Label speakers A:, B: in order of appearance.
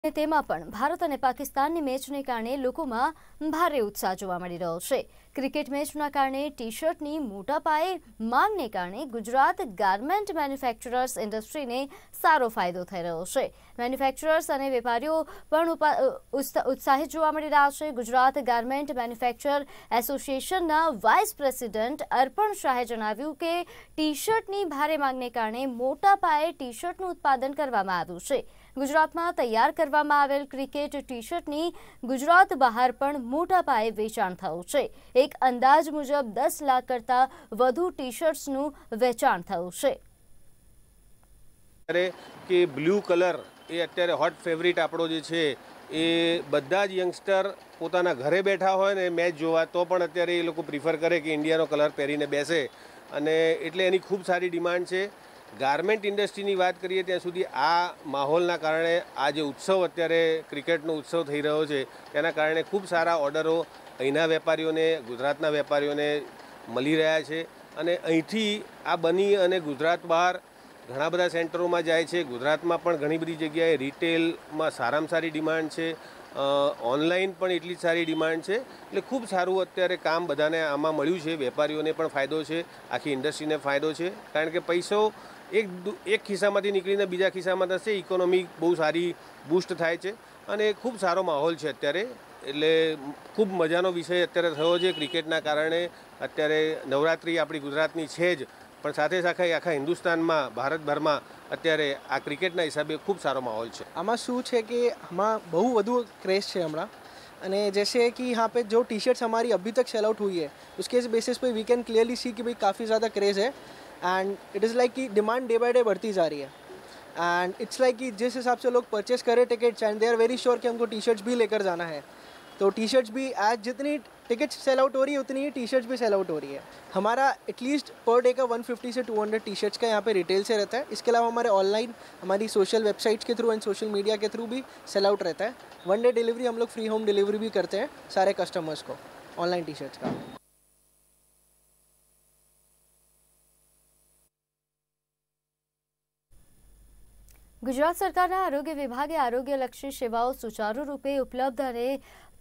A: તેમાં પણ ભારત અને પાકિસ્તાનની મેચને કારણે લોકોમાં ભારે ઉત્સાહ જોવા મળી રહ્યો છે। ક્રિકેટ મેચના કારણે ટી-શર્ટની મોટા પાયે માંગને કારણે ગુજરાત ગાર્મેન્ટ મેન્યુફેક્ચરર્સ ઇન્ડસ્ટ્રીને સારો ફાયદો થઈ રહ્યો છે। મેન્યુફેક્ચરર્સ અને વેપારીઓ પણ ઉત્સાહિત જોવા મળી રહ્યા છે। ગુજરાત ગાર્મેન્ટ મેન્યુફેક્ચર એસોસિએશનના વાઇસ પ્રેસિડેન્ટ અર્પણ શાહે જણાવ્યું કે ટી-શર્ટની ભારે માંગને કારણે મોટા પાયે ટી-શર્ટનું ઉત્પાદન કરવામાં આવ્યું છે। ગુજરાતમાં તૈયાર કરવામાં આવેલ ક્રિકેટ ટી-શર્ટની ગુજરાત બહાર પણ મોટા પાયે વેચાણ થયું છે। એક અંદાજ મુજબ 10 લાખ કરતાં વધુ ટી-શર્ટ્સનું વેચાણ થયું છે।
B: કે બ્લુ કલર એ અત્યારે હોટ ફેવરિટ આપણો જે છે એ બધા જ યંગસ્ટર પોતાના ઘરે બેઠા હોય ને મેચ જોવા તો પણ અત્યારે એ લોકો પ્રિફર કરે કે ઇન્ડિયાનો કલર પહેરીને બેસે અને એટલે એની ખૂબ સારી ડિમાન્ડ છે। ગાર્મેન્ટ ઇન્ડસ્ટ્રીની વાત કરીએ ત્યાં સુધી આ માહોલના કારણે આ જે ઉત્સવ અત્યારે ક્રિકેટનો ઉત્સવ થઈ રહ્યો છે તેના કારણે ખૂબ સારા ઓર્ડરો અહીંના વેપારીઓને ગુજરાતના વેપારીઓને મળી રહ્યા છે અને અહીંથી આ બની અને ગુજરાત બહાર ઘણા બધા સેન્ટરોમાં જાય છે। ગુજરાતમાં પણ ઘણી બધી જગ્યાએ રિટેલમાં સારામાં સારી ડિમાન્ડ છે, ઓનલાઈન પણ એટલી જ સારી ડિમાન્ડ છે। એટલે ખૂબ સારું અત્યારે કામ બધાને આમાં મળ્યું છે। વેપારીઓને પણ ફાયદો છે, આખી ઇન્ડસ્ટ્રીને ફાયદો છે, કારણ કે પૈસો એક ખિસ્સામાંથી નીકળીને બીજા ખિસ્સામાં થશે। ઇકોનોમી બહુ સારી બૂસ્ટ થાય છે અને ખૂબ સારો માહોલ છે અત્યારે। એટલે ખૂબ મજાનો વિષય અત્યારે થયો છે ક્રિકેટના કારણે। અત્યારે નવરાત્રિ આપણી ગુજરાતની છે જ, પણ સાથે સાથે આખા હિન્દુસ્તાનમાં ભારતભરમાં અત્યારે આ ક્રિકેટના હિસાબે ખૂબ સારો માહોલ છે।
C: આમાં શું છે કે આમાં બહુ વધુ ક્રેઝ છે હમણાં, અને जैसे कि यहाँ पे जो टी शर्ट्स हमारी अभी तक सेल आउट हुई है उसके बेसिस पे वी कैन क्लियरली सी कि भाई काफ़ी ज़्यादा क्रेज़ है एंड इट इज़ लाइक कि डिमांड डे बाय डे बढ़ती जा रही है। एंड इट्स लाइक कि जिस हिसाब से लोग परचेस करें tickets and they are very sure कि हमको टी शर्ट्स भी लेकर जाना है, तो टी शर्ट्स भी आज जितनी टिकट्स सेल आउट हो रही है उतनी ही टी शर्ट्स भी सेल आउट हो रही है। हमारा एटलीस्ट पर डे का 150 से 200 टी शर्ट्स का यहाँ पे रिटेल से रहता है। इसके अलावा हमारे ऑनलाइन हमारी सोशल वेबसाइट्स के थ्रू एंड सोशल मीडिया के थ्रू भी सेल आउट रहता है। 1 डे डिलीवरी हम लोग फ्री होम डिलीवरी भी करते हैं सारे कस्टमर्स को ऑनलाइन टी शर्ट्स का।
A: ગુજરાત સરકારના આરોગ્ય વિભાગે આરોગ્યલક્ષી સેવાઓ સુચારુ રૂપે ઉપલબ્ધ અને